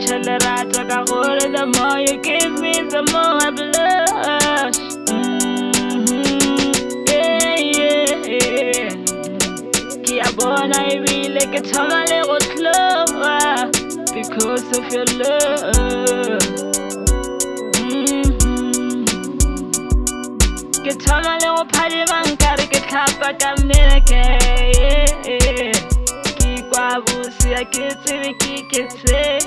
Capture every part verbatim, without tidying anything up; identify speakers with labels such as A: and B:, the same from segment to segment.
A: Tell her I took a hold of the more you give me, the more I blush. Mm-hmm. Yeah, yeah, yeah. Kia bona I really get tongue a little slower because of your love. Mm-hmm. Get tongue a little party man, gotta get up back a minute. Yeah. Busi a kitse ki kitse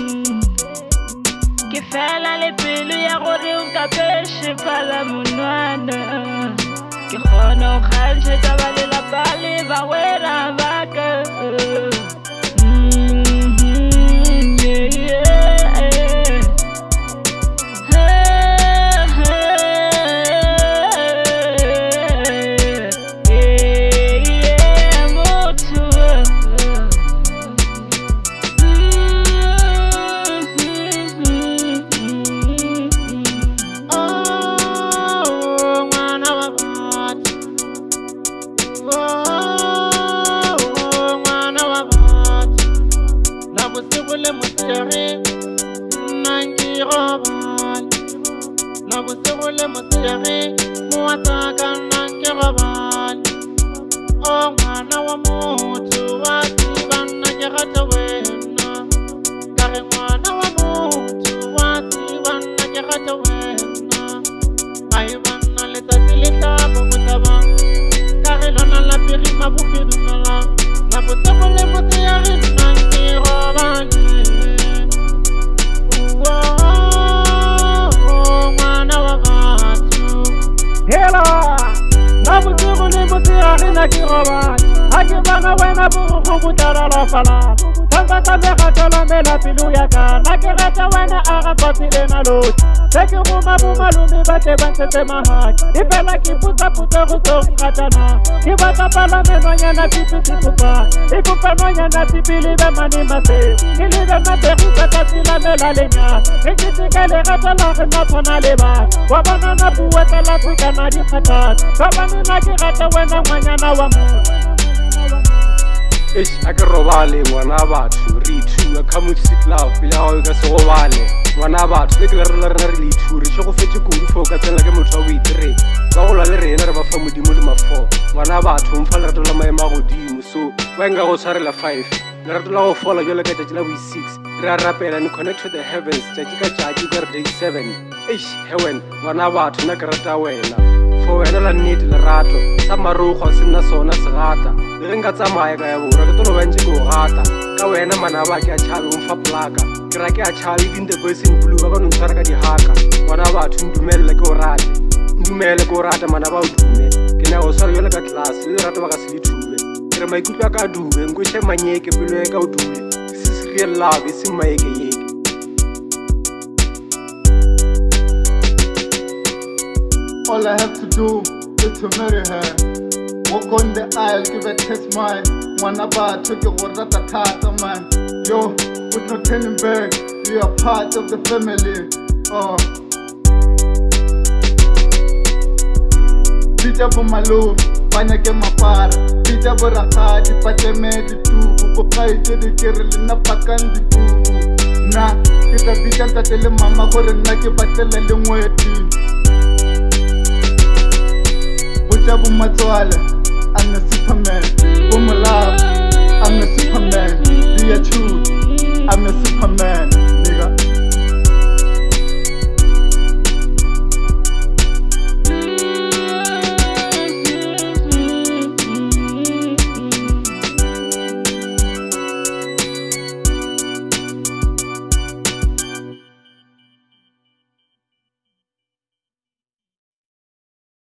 A: ke fela le pelo ya gore o ka peshe pala monwana ke khona o khalse ta ba le la pale ba wera ba ka Ipela ki puta puta ruto katana Kibata pala menonya na tipi tipupa Ikupa nonya na tipi libe mani mase Ilibe mate kuka sila mela lenya Ikitike le gata la rena pona leba Wabana na buweta la kuka na di patat Kabani na kirata wena mwanya na wamu
B: Ish ake robale mwana batho re ithuwa ka music love pila ga ka se robale mwana batho le ke le rena rena re le ithure tšho go fetse kudu fo ka tsena ke motho wa boitere ba go la le rena re ba fa modimo le mafo mwana batho mfa le ratola maema a godimo so wa enka go tshwarela five le ratola go fola jalo ka tšatši la bo six re a rapela ni connect to the heavens tšatši ka tšatši ka re day seven ish heaven mwana batho na ke rata wena fo wena la nnete lerato sa marokgo se nna sona segata le re nka tsamaya ka ya borwa ke tolo bantse ke o gata ka wena manaba ke a tšhabe o mfa plaka ke ra ke a tšhabe din the voice in blue ba ka no ntshwara ka dihaka ngwana batho ndumelele ke o rate ndumele ke o rate manaba o dume ke na go swara jalo ka tlase le lerato ba ka se le thube ke re maikutlo a ka dube nkweše manyeke pelo ya ka o dule se se real love e seng maekeyeke.
C: All I have to do is to marry her. Walk on the aisle, give her test mine. Wanna buy, took your word at the tata, man. Yo, with no turning back, we are part of the family. Oh. Pita bo malum, banya ke mapara. Pita bo rakadi, pate me di tubu. Popai te di kirili na pakan di tubu. Na, kita pita tatele mama kore na ke patele le ngweti. Jabu matwala, I'm the Superman, boom alive.